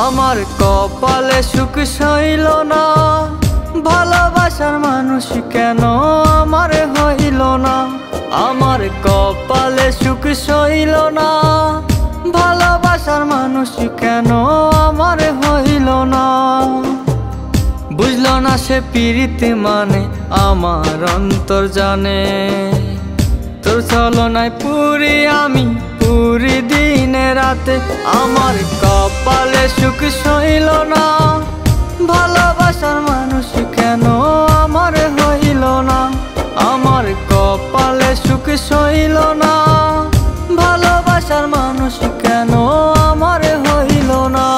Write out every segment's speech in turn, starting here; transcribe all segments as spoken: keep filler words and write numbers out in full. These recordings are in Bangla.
আমার কপালে সুখ সইল না, ভালোবাসার মানুষ কেন আমার হইল না। আমার কপালে সুখ সইল না, ভালোবাসার মানুষ কেন আমার হইল না। বুঝলো না সে প্রীতি মানে, আমার অন্তর জানে। তোর ছলনায় পুরি আমি, পুরি দিনে রাতে। আমার কপালে সুখ সইল না, ভালোবাসার মানুষ কেন আমার হইল না। আমার কপালে সুখ সইল না, ভালোবাসার মানুষ কেন আমার হইল না।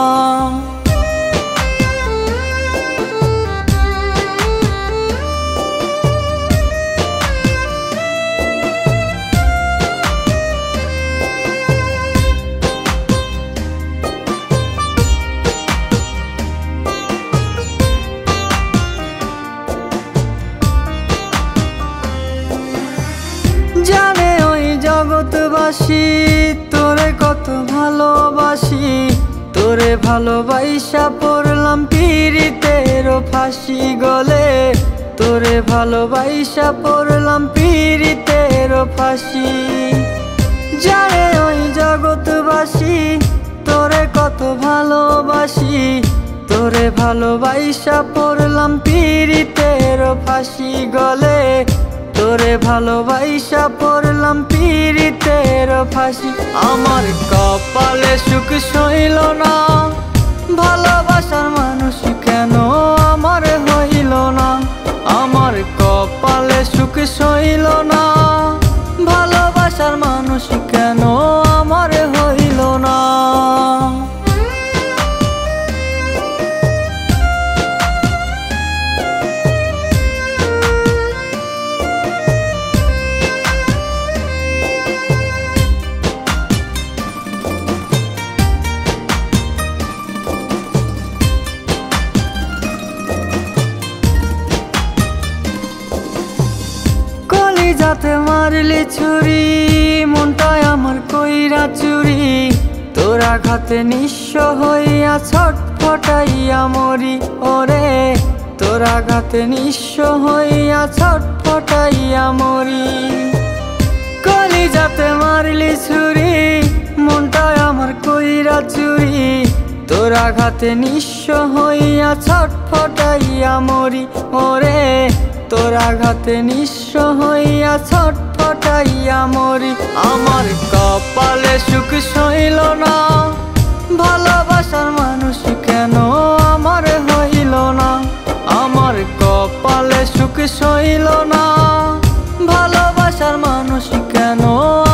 জানে ওই জগৎবাসী তোরে কত ভালোবাসি, তোরে ভালোবাসা পড়লাম পীড়িতের ফাঁসি গলে। তোরে ভালোবাসা পড়লাম পীড়িতের ফাঁসি। জানে ওই জগৎবাসী তোরে কত ভালোবাসি, তোরে ভালোবাসা পড়লাম পীড়িতের ফাঁসি গলে। তোরে ভালোবাসা পড়লাম পীড়িতের ফাঁসি। আমার কপালে সুখ সইল না, ভালোবাসার মানুষ কেন আমার হইল না। আমার কপালে সুখ সইল না, ভালোবাসার মানুষ কেন আমার হইল না। যাতে মারলি ছুরি, মনটায় আমার কইরা চুরি। তোরা ঘাতে নিঃস্ব হইয়া ছটফটাইয়া মরি ওরে। তোরা ঘাতে নিঃস্ব হইয়া ছটফটাইয়া মরি। কলি যাতে মারলি ছুরি, মনটায় আমার কইরা চুরি। তোরা ঘাতে নিঃস্ব হইয়া ছটফটাইয়া মরি ওরে। তোরা ঘাতে নিঃস্ব হইয়া ছটফটাইয়া মরি। আমার কপালে সুখ সইল না, ভালোবাসার মানুষ কেন আমার হইল না। আমার কপালে সুখ সইল না, ভালোবাসার মানুষ কেন